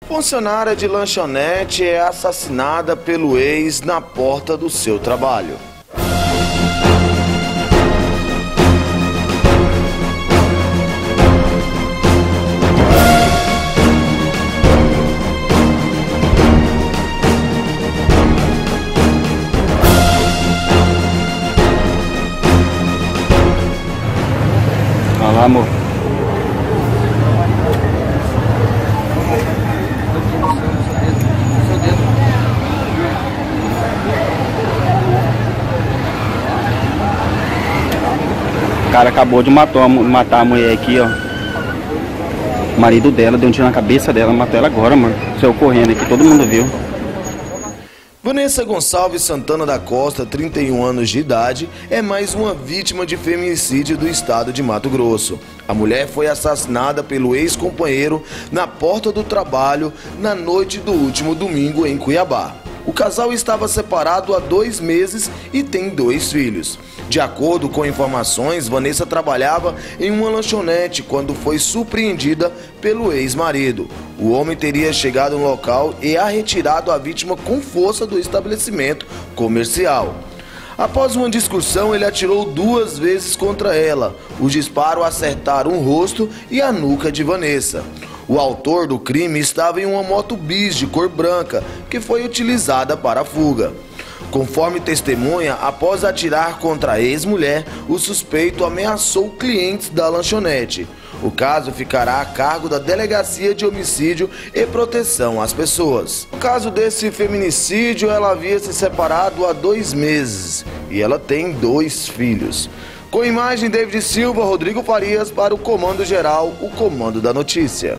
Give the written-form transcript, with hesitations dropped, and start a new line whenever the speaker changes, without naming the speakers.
Funcionária de lanchonete é assassinada pelo ex na porta do seu trabalho.
Olha lá, amor. O cara acabou de matar a mulher aqui, ó. O marido dela deu um tiro na cabeça dela, matou ela agora, mano. Saiu correndo aqui, todo mundo viu.
Vanessa Gonçalves Santana da Costa, 31 anos de idade, é mais uma vítima de feminicídio do estado de Mato Grosso. A mulher foi assassinada pelo ex-companheiro na porta do trabalho na noite do último domingo em Cuiabá. O casal estava separado há 2 meses e tem 2 filhos. De acordo com informações, Vanessa trabalhava em uma lanchonete quando foi surpreendida pelo ex-marido. O homem teria chegado no local e a retirado a vítima com força do estabelecimento comercial. Após uma discussão, ele atirou 2 vezes contra ela. Os disparos acertaram o rosto e a nuca de Vanessa. O autor do crime estava em uma moto bis de cor branca, que foi utilizada para a fuga. Conforme testemunha, após atirar contra a ex-mulher, o suspeito ameaçou clientes da lanchonete. O caso ficará a cargo da Delegacia de Homicídio e Proteção às Pessoas. No caso desse feminicídio, ela havia se separado há 2 meses e ela tem 2 filhos. Com imagem, David Silva, Rodrigo Farias para o Comando Geral, o Comando da Notícia.